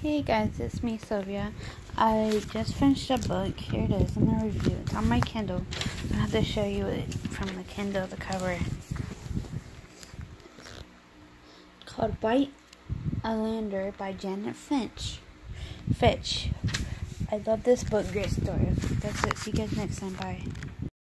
Hey guys, it's me, Sylvia. I just finished a book. Here it is. I'm going to review it. It's on my Kindle. I have to show you it from the Kindle, the cover. It's called Oleander by Fitch. I love this book. Great story. That's it. See you guys next time. Bye.